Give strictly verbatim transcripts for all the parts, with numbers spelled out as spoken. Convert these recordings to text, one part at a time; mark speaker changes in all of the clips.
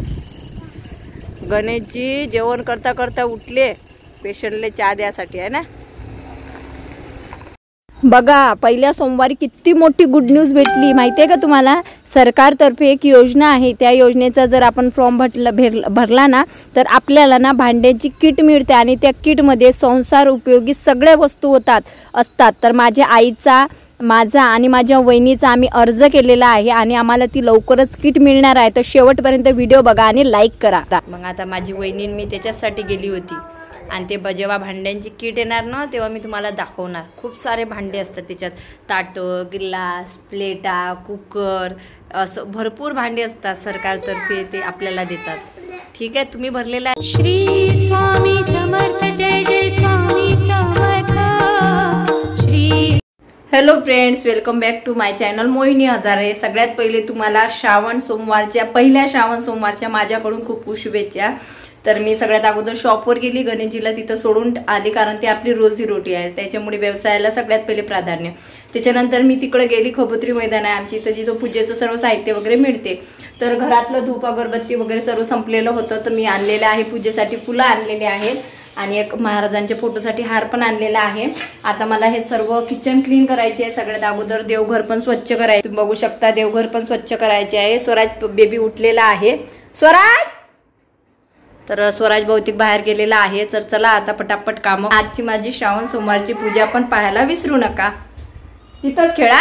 Speaker 1: गणेशजी जेवण करता करता उठले, पेशंटले चहा द्यासाठी आहे ना। बघा पहिल्या सोमवारी किती मोठी गुड न्यूज भेटली माहिती आहे का तुम्हाला। सरकारतर्फे एक योजना आहे, त्या योजनेचा जर आपण फॉर्म भरला भरला ना तर आपल्याला ना भांड्याची किट मिळते आणि त्या किटमध्ये संसार उपयोगी सगळ्या वस्तू होतात असतात। तर माझ्या आईचा, माझा आणि माझ्या वहिनीचा आम्ही अर्ज केलेला आहे आणि आम्हाला ती लवकरच किट मिळणार आहे। तर शेवटपर्यंत व्हिडिओ बघा आणि लाईक करा। मग आता माझी वहिनी मी त्याच्यासाठी गेली होती आणि ते जेव्हा भांड्यांची किट येणार ना तेव्हा मी तुम्हाला दाखवणार। खूप सारे भांडे असतात त्याच्यात, ताटं, ग्लास, प्लेटा, कुकर, असं भरपूर भांडे असतात सरकारतर्फे, ते आपल्याला देतात। ठीक आहे, तुम्ही भरलेला आहे।
Speaker 2: श्री स्वामी समर्थ, जय जय Swami Samarth. Shri
Speaker 1: hello friends, welcome back to my channel Mohini Hazare. सगळ्यात पहिले तुम्हाला श्रावण सोमवारच्या, पहिल्या श्रावण सोमवारच्या माझ्याकडून खूप खूप शुभेच्छा। तर मी सगळ्यात अगोदर शॉपवर गेली, गणेशजीला तिथं सोडून आली कारण ती आपली रोजी रोटी आहे, त्याच्यामुळे व्यवसायाला सगळ्यात पहिले प्राधान्य। त्याच्यानंतर मी तिकडे गेली, खबोत्री मैदान आहे आमची, तर जिथं पूजेचं सर्व साहित्य वगैरे मिळते। तर घरातलं धूप अगरबत्ती वगैरे सर्व संपलेलं होतं, तर मी आणलेलं आहे पूजेसाठी, फुलं आणलेले आहेत आणि एक महाराजांच्या फोटोसाठी हार पण आणलेला आहे। आता मला हे सर्व किचन क्लीन करायचे आहे। सगळ्यात अगोदर देवघर पण स्वच्छ करायचे, तुम्ही बघू शकता देवघर पण स्वच्छ करायचे आहे। स्वराज बेबी उठलेला आहे, स्वराज। तर स्वराज बहुतेक बाहेर गेलेला आहे। तर चला आता पटापट काम। आजची माझी श्रावण सोमवारची पूजा पण पाहायला विसरू नका, तिथंच खेळा।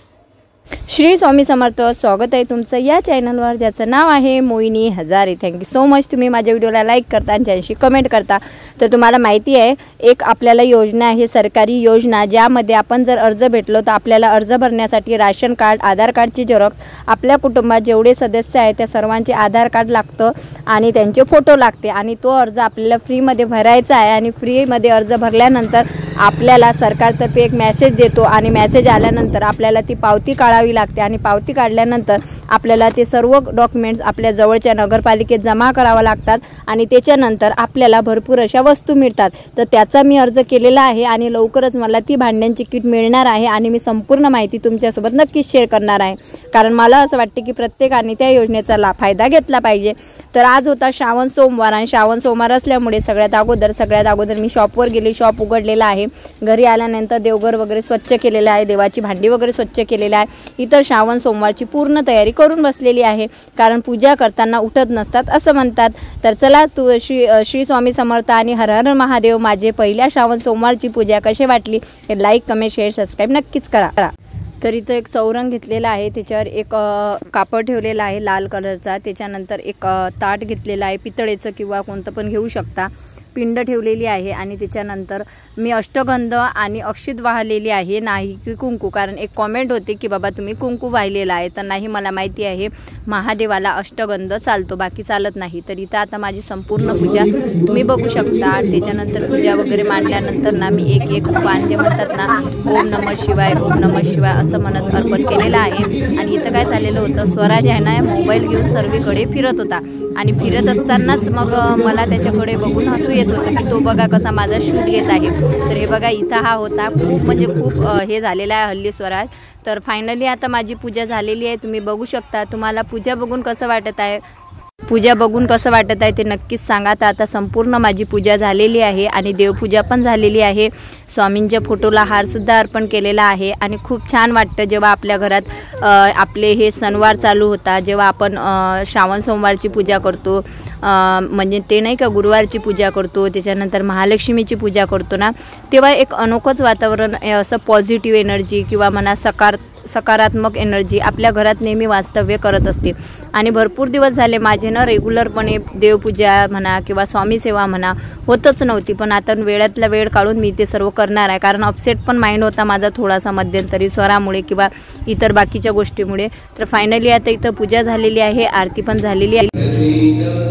Speaker 1: श्री स्वामी समर्थ, स्वागत आहे तुमचं या चॅनलवर ज्याचं नाव आहे Mohini Hazare. Thank you so much, तुम्ही माझ्या व्हिडिओला लाईक करता आणि त्यांशी कमेंट करता। तर तुम्हाला माहिती आहे एक आपल्याला योजना आहे, सरकारी योजना, ज्यामध्ये आपण जर अर्ज भेटलो तर आपल्याला अर्ज भरण्यासाठी राशन कार्ड, आधार कार्डची झेरॉक्स, आपल्या कुटुंबात जेवढे सदस्य आहेत त्या सर्वांचे आधार कार्ड लागतं आणि त्यांचे फोटो लागते आणि तो अर्ज आपल्याला फ्रीमध्ये भरायचा आहे। आणि फ्रीमध्ये अर्ज भरल्यानंतर आपल्याला सरकारतर्फे एक मेसेज देतो आणि मेसेज आल्यानंतर आपल्याला ती पावती काढावी लागते आणि पावती काढल्यानंतर आपल्याला ते सर्व डॉक्युमेंट्स आपल्या जवळच्या नगरपालिकेत जमा करावं लागतात आणि त्याच्यानंतर आपल्याला भरपूर अशा वस्तू मिळतात। तर त्याचा मी अर्ज केलेला आहे आणि लवकरच मला ती भांड्यांची किट मिळणार आहे आणि मी संपूर्ण माहिती तुमच्यासोबत नक्कीच शेअर करणार आहे, कारण मला असं वाटते की प्रत्येकाने त्या योजनेचा लाभ फायदा घेतला पाहिजे। तर आज होता श्रावण सोमवार आणि श्रावण सोमवार असल्यामुळे सगळ्यात अगोदर सगळ्यात अगोदर मी शॉपवर गेली, शॉप उघडलेला आहे। घरी आल्यानंतर देवघर वगैरे स्वच्छ केलेलं आहे, देवाची भांडी वगैरे स्वच्छ केलेलं आहे। इतर श्रावण सोमवारची पूर्ण तयारी करून बसलेली आहे, कारण पूजा करताना उठत नसतात असं म्हणतात। तर चला तू श्री श्री स्वामी समर्थ आणि हर हर महादेव। माझे पहिल्या श्रावण सोमवारची पूजा कशी वाटली हे लाईक, कमेंट, शेअर, सबस्क्राईब नक्कीच करा। तर इथं एक चौरंग घेतलेला आहे, त्याच्यावर एक कापड ठेवलेला आहे लाल कलरचा, त्याच्यानंतर एक ताट घेतलेला आहे पितळेचं किंवा कोणतं पण घेऊ शकता, पिंड ठेवलेली आहे आणि त्याच्यानंतर मी अष्टगंध आणि अक्षित वाहलेली आहे, नाही की कुंकू, कारण एक कॉमेंट होते की बाबा तुम्ही कुंकू वाहिलेला आहे। तर नाही, मला माहिती आहे महादेवाला अष्टगंध चालतो, बाकी चालत नाही। तर इथं आता माझी संपूर्ण पूजा तुम्ही बघू शकता। त्याच्यानंतर पूजा वगैरे मांडल्यानंतर ना मी एक एक पान जे म्हणतात ना, ओम नमः शिवाय, ओम नमः शिवाय असं म्हणत अर्पण केलेलं आहे। आणि इथं काय झालेलं होतं, स्वराज आहे ना मोबाईल घेऊन सर्वीकडे फिरत होता आणि फिरत असतानाच मग मला त्याच्याकडे बघून हसू येत होतं की तो बघा कसा माझा शूट घेत आहे। तर हे बघा इथं हा होता, खूप म्हणजे खूप हे झालेला आहे हल्ली स्वराज। तर फायनली आता माझी पूजा झालेली आहे, तुम्ही बघू शकता। तुम्हाला पूजा बघून कसं वाटत आहे, पूजा बघून कसं वाटत आहे ते नक्कीच सांगा। तर आता संपूर्ण माझी पूजा झालेली आहे आणि देवपूजा पण झालेली आहे। स्वामींच्या फोटोला हारसुद्धा अर्पण केलेला आहे आणि खूप छान वाटतं जेव्हा आपल्या घरात आपले हे सणवार चालू होतात, जेव्हा आपण श्रावण सोमवारची पूजा करतो, म्हणजे ते नाही का गुरुवारची पूजा करतो, त्याच्यानंतर महालक्ष्मीची पूजा करतो ना, तेव्हा एक अनोखंच वातावरण, असं पॉझिटिव्ह एनर्जी किंवा म्हणा सकार सकारात्मक एनर्जी आपल्या घरात नेहमी वास्तव्य करत असते। आणि भरपूर दिवस झाले माझे ना रेग्युलरपणे देवपूजा म्हणा किंवा स्वामी सेवा म्हणा होतच नव्हती, पण आता वेळातला वेळ काढून मी ते सर्व करणार आहे, कारण अपसेट पण माइंड होता माझा थोडासा मध्यंतरी स्वरामुळे किंवा इतर बाकीच्या गोष्टीमुळे। तर फायनली आता इथं पूजा झालेली आहे, आरती पण झालेली आहे।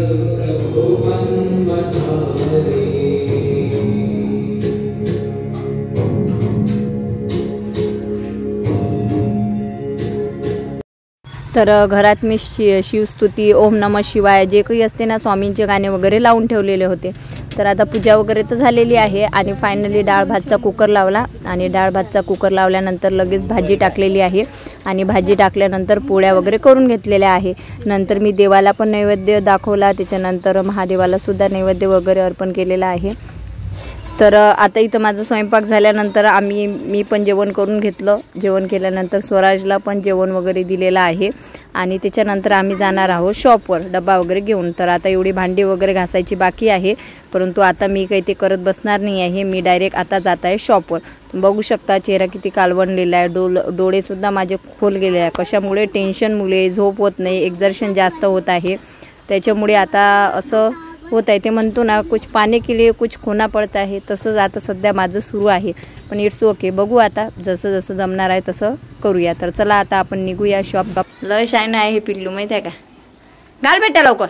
Speaker 1: तर घरात मी शि शिवस्तुती, ओम नमः शिवाय जे काही असते ना स्वामींचे गाणे वगैरे लावून ठेवलेले होते. तर आता पूजा वगैरे तर झालेली आहे आणि फायनली डाळ भातचा कुकर लावला आणि डाळ भातचा कुकर लावल्यानंतर लगेच भाजी टाकलेली आहे आणि भाजी टाकल्यानंतर पोळ्या वगैरे करून घेतलेल्या आहे. नंतर मी देवाला पण नैवेद्य दाखवला, त्याच्यानंतर महादेवाला सुद्धा नैवेद्य वगैरे अर्पण केलेला आहे. तर आता इथं माझं स्वयंपाक झाल्यानंतर आम्ही मी पण जेवण करून घेतलं. जेवण केल्यानंतर स्वराजला पण जेवण वगैरे दिलेलं आहे आणि त्याच्यानंतर आम्ही जाणार आहोत शॉपवर डबा वगैरे घेऊन. तर आता एवढी भांडी वगैरे घासायची बाकी आहे, परंतु आता मी काही ते करत बसणार नाही आहे. मी डायरेक्ट आता जात आहे शॉपवर. बघू शकता चेहरा किती कालवणलेला आहे, डोल डोळेसुद्धा माझे खोल गेले आहे. कशामुळे? टेन्शनमुळे, झोप होत नाही, एक्झर्शन जास्त होत आहे, त्याच्यामुळे आता असं होत आहे. ते म्हणतो ना कुछ पाने के लिए कुछ खोना पडता आहे, तसंच आता सध्या माझं सुरू आहे. पण इट्स ओके, बघू आता जसं जसं जमणार आहे तसं करूया. तर चला आता आपण निघूया शॉप. लय शाईन आहे हे पिल्लू, माहिती आहे का? घाल बेटा लवकर.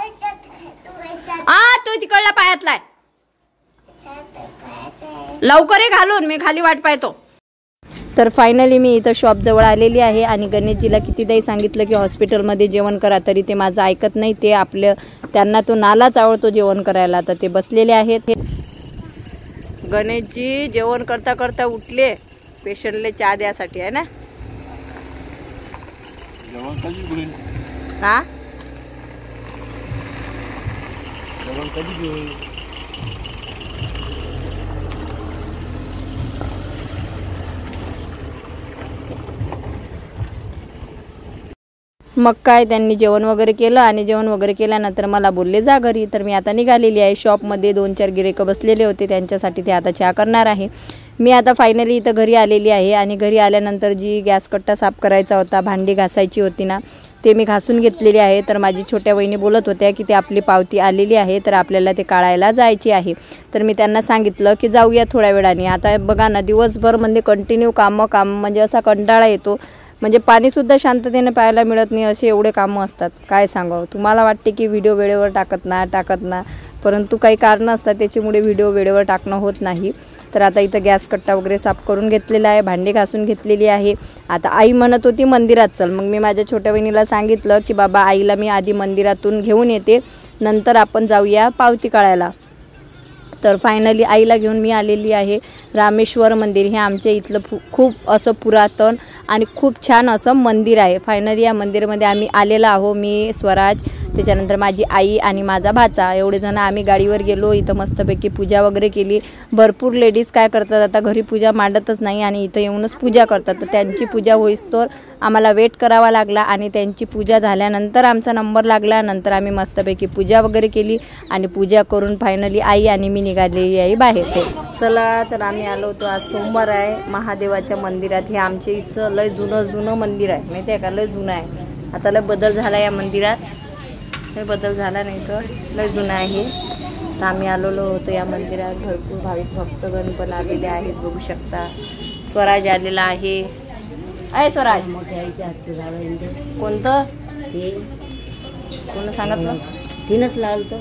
Speaker 1: आ तो तिकडला पायातलाय, लवकर ये घालून, मी खाली वाट पाहतो. तर फायनली मी इथं शॉपजवळ आलेली आहे आणि गणेशजीला कितीदाही सांगितलं की हॉस्पिटलमध्ये जेवण करा, तरी ते माझं ऐकत नाही. ते आपलं त्यांना तो नालाच आवडतो जेवण करायला. तर ते बसलेले आहेत. गणेशजी जेवण करता करता उठले पेशंटले चहा द्यासाठी, आहे ना? हा मग काय, त्यांनी जेवण वगैरे केलं आणि जेवण वगैरे केल्यानंतर मला बोलले जा घरी. तर मी आता निघालेली आहे. शॉपमध्ये दोन चार गिरेकं बसलेले होते, त्यांच्यासाठी ते आता चहा करणार आहे. मी आता फायनली इथं घरी आलेली आहे आणि घरी आल्यानंतर जी गॅस कट्टा साफ करायचा होता, भांडी घासायची होती ना, ते मी घासून घेतलेली आहे. तर माझी छोट्या वहिनी बोलत होत्या की ते आपली पावती आलेली आहे, तर आपल्याला ते काढायला जायची आहे. तर मी त्यांना सांगितलं की जाऊया थोड्या वेळाने. आता बघा ना, दिवसभर म्हणजे कंटिन्यू कामं काम म्हणजे असा कंटाळा येतो, म्हणजे पाणीसुद्धा शांततेने प्यायला मिळत नाही, असे एवढे कामं असतात. काय सांगावं, तुम्हाला वाटते की व्हिडिओ वेळेवर टाकत ना टाकत ना परंतु काही कारणं असतात, त्याच्यामुळे व्हिडिओ वेळेवर टाकणं होत नाही. तर आता इथं गॅस कट्टा वगैरे साफ करून घेतलेला आहे, भांडी घासून घेतलेली आहे. आता आई म्हणत होती मंदिरात चल, मग मी माझ्या छोट्या बहिणीला सांगितलं की बाबा आईला मी आधी मंदिरातून घेऊन येते, नंतर आपण जाऊया पावती काढायला. तर फायनली आईला घेऊन मी आलेली आहे. रामेश्वर मंदिर हे आमच्या इथलं खूप असं पुरातन आणि खूप छान असं मंदिर आहे. फायनली या मंदिरामध्ये आम्ही आलेलो आहो. मी, स्वराज, त्याच्यानंतर माझी आई आणि माझा भाचा, एवढे जण आम्ही गाडीवर गेलो. इथं मस्तपैकी पूजा वगैरे केली. भरपूर लेडीज काय करतात, आता घरी पूजा मांडतच नाही आणि इथं येऊनच पूजा करतात. तर त्यांची पूजा होईस्तोवर आम्हाला वेट करावा लागला आणि त्यांची पूजा झाल्यानंतर आमचा नंबर लागला. नंतर आम्ही मस्तपैकी पूजा वगैरे केली आणि पूजा करून फायनली आई आणि मी निघालेली आहे बाहेर. ते चला, तर आम्ही आलो होतो. आज सोमवार आहे. महादेवाच्या मंदिरात, हे आमच्या इथं लय जुनं जुनं मंदिर आहे, माहिती आहे का? लय जुनं आहे. आता लय बदल झाला या मंदिरात, लय बदल झाला नाही तर लय जुनं आहे. तर आम्ही आलेलो होतो या मंदिरात. भरपूर भाविक भक्तगण पण आलेले आहेत, बघू शकता. स्वराज आलेला आहे. अय स्वराज,
Speaker 3: मोठ्या आईच्या हातचं झाड आहे
Speaker 1: कोणतं
Speaker 3: ते,
Speaker 1: कोण सांगितलं?
Speaker 3: तिनंच लावलं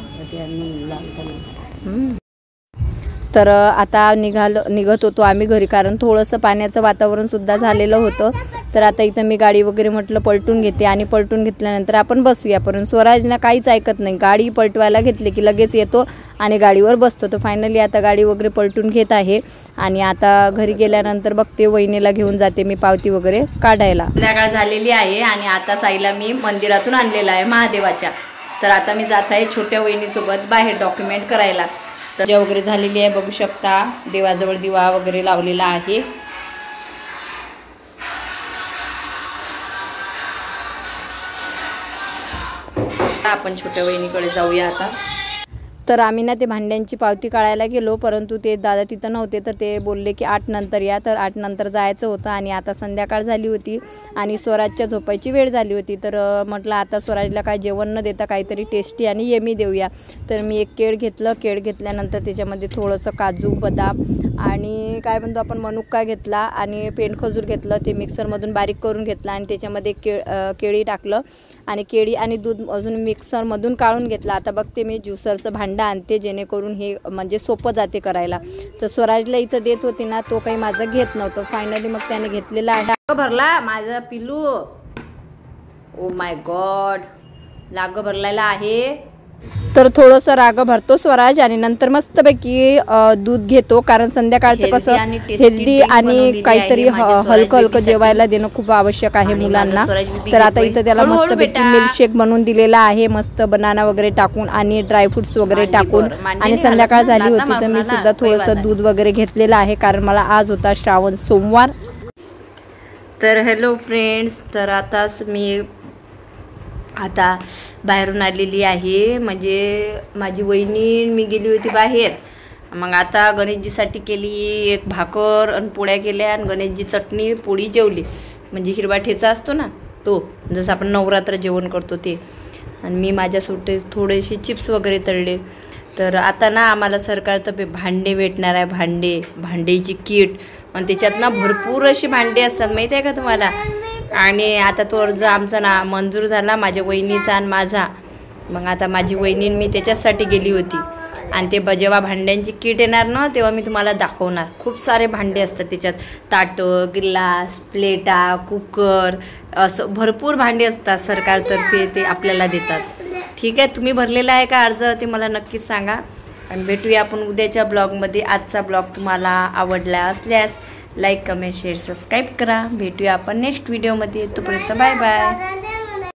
Speaker 3: लावलं.
Speaker 1: तर आता निघालो निघत होतो आम्ही घरी, कारण थोडंसं पाण्याचं वातावरण सुद्धा झालेलं होतं. तर आता इथं मी गाडी वगैरे म्हटलं पलटून घेते आणि पलटून घेतल्यानंतर आपण बसूया. पण स्वराजना काहीच ऐकत नाही. गाडी पलटवायला घेतली की लगेच येतो आणि गाडीवर बसतो. तर फायनली आता गाडी वगैरे पलटून घेत आहे आणि आता घरी गेल्यानंतर बघते, वहिनीला घेऊन जाते मी पावती वगैरे काढायला. संध्याकाळ झालेली आहे आणि आता साईला मी मंदिरातून आणलेला आहे महादेवाच्या. तर आता मी जात आहे छोट्या वहिनीसोबत बाहेर डॉक्युमेंट करायला. तर पूजा वगैरे झालेली आहे, बघू शकता. देवाजवळ दिवा वगैरे लावलेला आहे. आपण छोट्या वहिनीकडे जाऊया आता. तर आम्ही ना ते भांड्यांची पावती काढायला गेलो, परंतु ते दादा तिथं नव्हते. तर ते बोलले की आठ नंतर या. तर आठ नंतर जायचं होतं आणि आता संध्याकाळ झाली होती आणि स्वराजच्या झोपायची वेळ झाली होती. तर म्हटलं आता स्वराजला काय जेवण न देता काहीतरी टेस्टी आणि यमी देऊया. तर मी एक केळ घेतलं. केळ घेतल्यानंतर त्याच्यामध्ये थोडंसं काजू, बदाम आणि काय म्हणतो आपण मनुका घेतला आणि पेंडखजूर घेतलं. ते मिक्सरमधून बारीक करून घेतलं आणि त्याच्यामध्ये केळ केळी टाकलं आणि केळी आणि दूध अजून मिक्सरमधून काढून घेतलं. आता बघते मी ज्युसरचं भांडं आणते, जेणेकरून हे म्हणजे सोपं जाते करायला. तर स्वराजला इथं देत होती ना, तो काही माझं घेत नव्हतं. फायनली मग त्याने घेतलेला आहे. भरला माझा पिल्लू, ओ माय गॉड, राग भरलेला आहे. तर थोडस राग भरतो स्वराज आणि नंतर मस्तपैकी दूध घेतो, कारण संध्याकाळचं कसं हेल्दी आणि काहीतरी हलकं हलकं जेवायला देणं खूप आवश्यक आहे मुलांना. तर आता इथं त्याला मस्तपैकी मिल्कशेक बनवून दिलेला आहे, मस्त बनाना वगैरे टाकून आणि ड्रायफ्रुट्स वगैरे टाकून. आणि संध्याकाळ झाली होती तर मी सुद्धा थोडंसं दूध वगैरे घेतलेलं आहे, कारण मला आज होता श्रावण सोमवार. तर हॅलो फ्रेंड्स, तर आताच मी आता बाहेरून आलेली आहे. म्हणजे माझी वहिनी मी गेली होती बाहेर, मग आता गणेशजीसाठी केली एक भाकर आणि पोळ्या केल्या आणि गणेशजी चटणी पोळी जेवली. म्हणजे हिरवा ठेचा असतो ना तो, जसं आपण नवरात्र जेवण करतो ते. आणि मी माझ्या सुटे थोडेसे चिप्स वगैरे तळले. तर आता ना आम्हाला सरकारतर्फे भांडे भेटणार आहे, भांडे भांडेची किट. आणि त्याच्यात ना भरपूर अशी भांडे असतात, माहिती आहे का तुम्हाला. आणि आता तो अर्ज आमचा ना मंजूर झाला, माझ्या वहिनीचा आणि माझा. मग आता माझी वहिनी मी त्याच्यासाठी गेली होती. आणि ते जेव्हा भांड्यांची किट येणार ना तेव्हा मी तुम्हाला दाखवणार. खूप सारे भांडे असतात त्याच्यात, ताटं, गिलास, प्लेटा, कुकर, असं भरपूर भांडे असतात सरकारतर्फे, ते आपल्याला देतात. ठीक आहे, तुम्ही भरलेला आहे का अर्ज ते मला नक्कीच सांगा. आणि भेटूया आपण उद्याच्या ब्लॉगमध्ये. आजचा ब्लॉग तुम्हाला आवडला असल्यास लाईक, कमेंट, शेअर, सबस्क्राईब करा. भेटूया आपण नेक्स्ट व्हिडिओमध्ये. तोपर्यंत बाय बाय.